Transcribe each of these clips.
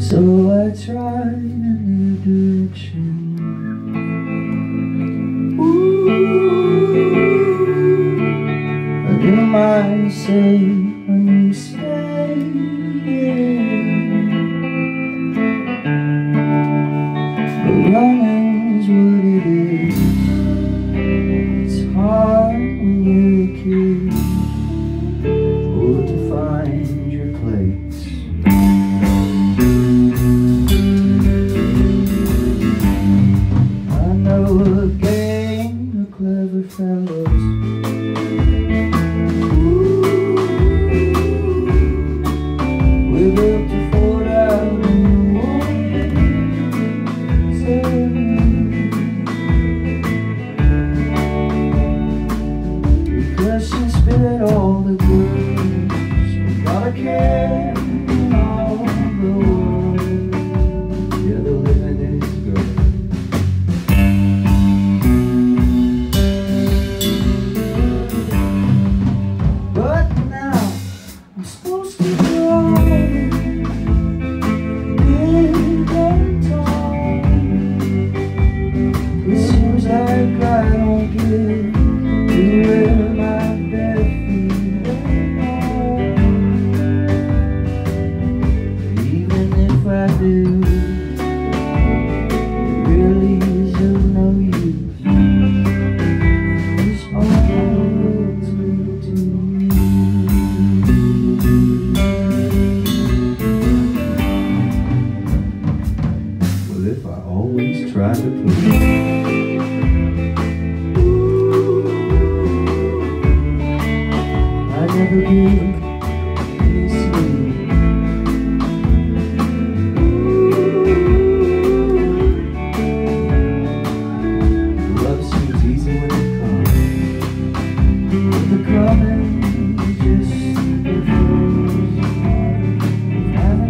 So I tried a new direction. Ooh, a new mindset, a new state. But running's what it is. It's hard when you're a kid, or to find your place. I know a gang of clever fellows. We built a fort out in the water. Because she spit all the goods. We got a cat in all the world. Yeah, the living is good. But now I'm supposed to grow big and tall. It seems like I don't get to where my bare feet are. Even if I do, it really is of no use. It's all roads lead to you. Well, if I always try to please, I never give any sleep. Love seems easy when it comes, but the coming just differs with having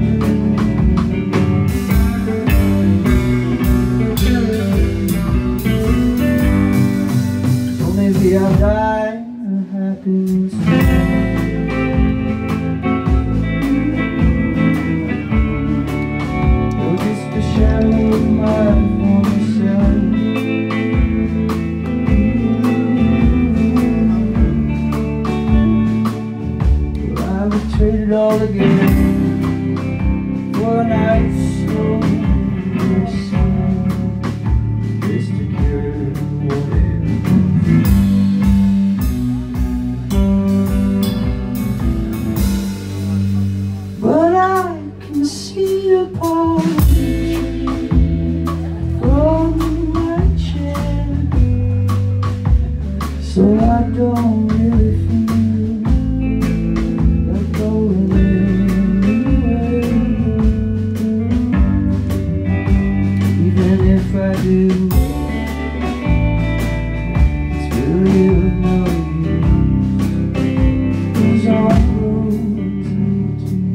you. So maybe I'll die a happiness. Or just a shadow of my former self. Well, I would trade it all again for a night so innocent, just to cure whatever. But I can see a portrait from my chair, so I don't really feel like going anywhere. Even if I do, it's really of no use. 'Cause all roads lead to you.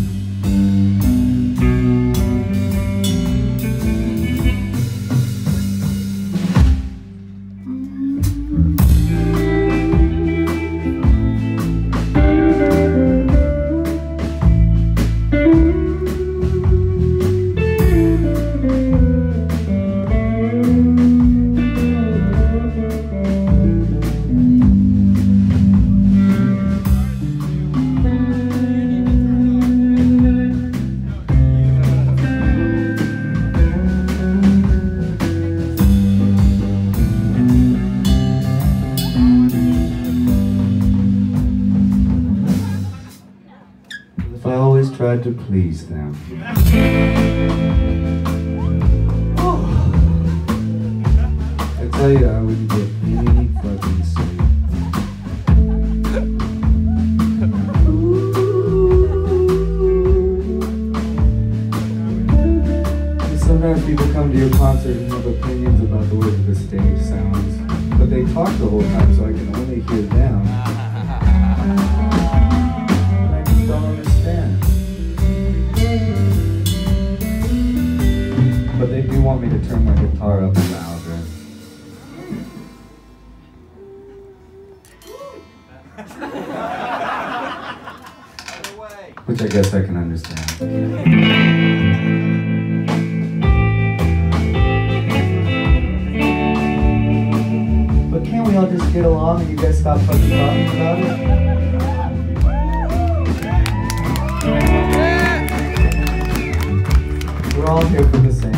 If I always tried to please them. I tell you, I wouldn't get any fucking sleep. And sometimes people come to your concert and have opinions about the way that the stage sounds, but they talk the whole time, so I can only hear them. I just don't understand. But they do want me to turn my guitar up louder. Which I guess I can understand. But can't we all just get along and you guys stop fucking talking about it? We're all here for the same